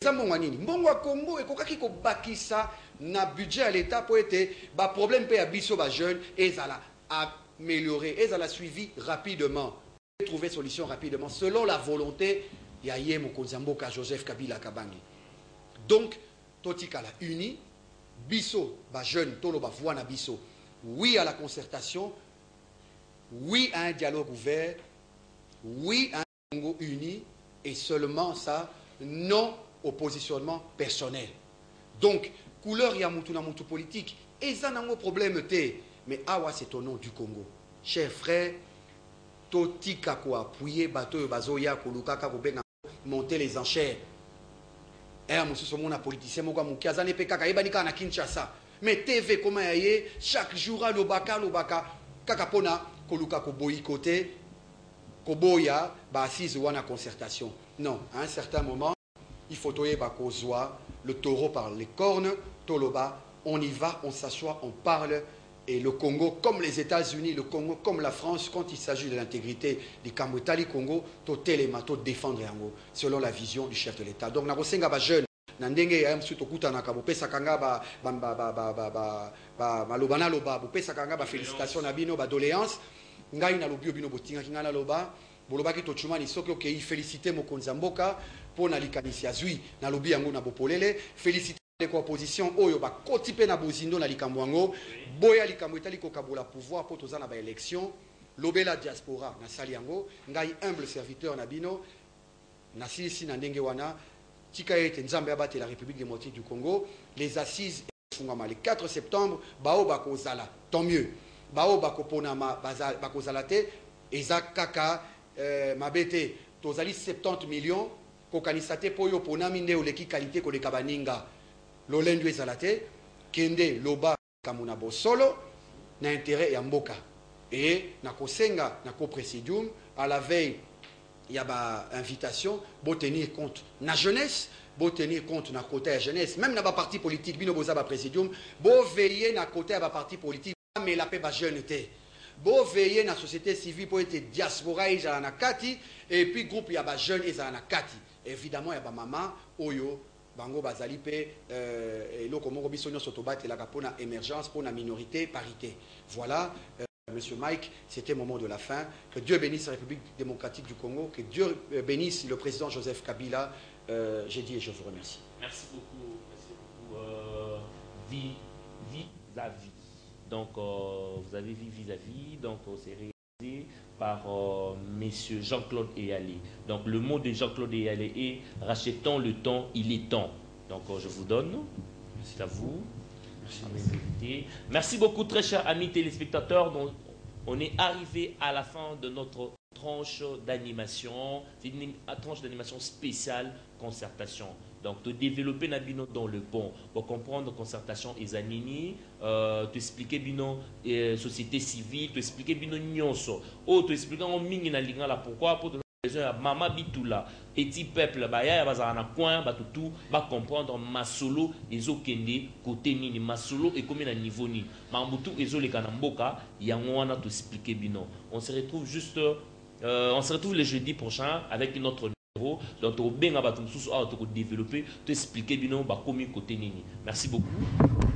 Mbongo à Congo et kokaki ko bakisa na budget à l'État pour être ba problème pe abiso ba jeune et ça l'a amélioré et ça l'a suivi rapidement trouver solution rapidement selon la volonté ya ye mokonzi mboka Joseph Kabila Kabangi. Donc totika la uni biso ba jeune tolo ba voix na biso oui à la concertation, oui à un dialogue ouvert, oui à un Congo uni et seulement ça non au positionnement personnel. Donc, couleur Yamoutou na moutou politique, et ça n'a pas de problème, mais awa c'est au nom du Congo. Chers frères, Totika ko appuyer, bateau bazoya, kolukaka ko benga, monter les enchères. Et à monsieur somona politicien, moka moukiazane pekaka, ebanika na Kinshasa. Mais TV, comment yaye, chaque jour à l'obaka, kakapona, koluka ko boycotté, ko boya, ba assise ou en concertation. Non, à un certain moment, il faut le taureau par les cornes, Toloba, on y va, on s'assoit, on parle. Et le Congo, comme les États-Unis, le Congo, comme la France, quand il s'agit de l'intégrité du Kamutali Congo, to télémato défendre yango, selon la vision du chef de l'État. Donc, na kosenga ba jeune, na ndenge ya msuto kuta na kabo pesa kanga malobana loba, bo pesa kanga ba félicitations na bino ba doléance, ngai na lobio bino botinga kinga na loba. Bolobaki to chumani soki okei féliciter mokonzi mboka pour na likanisi azui na lobi yango na bopolele féliciter les oppositions oyo ba kotipe na bozindo na likambo yango boya likambo etali ko kabola pouvoir pour toza na ba élection lobela diaspora na sali yango ngai humble serviteur na bino na sisi na ndenge wana tika ete nzambe abate la République démocratique du Congo les assises fungama le 4 septembre bao bakozala tant mieux bao bakopona bakozala te eza kaka mabete tozali 70 millions kokanisate poyo ponami nde oleki qualité koleka baninga lolendu ezalate kende loba kamuna bosolo na intérêt ya mboka et na kosenga na co-présidium à la veille ya ba invitation bo tenir compte na jeunesse bo tenir compte na côté ya jeunesse même na ba parti politique bino boza ba présidium bo veiller na côté ya ba parti politique mais la paix ba jeune te bo veiller na société civile pour être diaspora ezala na kati et puis groupe ya ba jeune ezala na kati évidemment ya ba maman oyo bango bazali pe eloko moko biso nyonso tobatela pona émergence pona minorité parité voilà Monsieur Mike, c'était le moment de la fin. Que Dieu bénisse la République démocratique du Congo, que Dieu bénisse le président Joseph Kabila. J'ai dit et je vous remercie. Merci beaucoup. Vis-à-vis. Donc, vous avez vu vis-à-vis. Donc, c'est réalisé par Monsieur Jean-Claude Eyalé. Donc, le mot de Jean-Claude Eyalé est « Rachetons le temps, il est temps ». Donc, je vous donne. C'est à vous. Merci beaucoup, très chers amis téléspectateurs. Donc, on est arrivé à la fin de notre tranche d'animation. C'est une tranche d'animation spéciale concertation. Donc, de développer Nabino dans le pont pour comprendre concertation et zanini, t'expliquer bino société civile, t'expliquer bino nyonso, ou t'expliquer en mingi na linga la pourquoi pour Mama Bitoula, petit peuple, baya bazana coin, batutu, ba comprendre masolo ezo kende côté nini masolo et combien à niveau ni. Mambutu ezo le kanamboka, yango wana to expliquer bino. On se retrouve juste on se retrouve le jeudi prochain avec notre numéro. Donc au benga batum sous to développer, to expliquer bino ba komi côté nini. Merci beaucoup.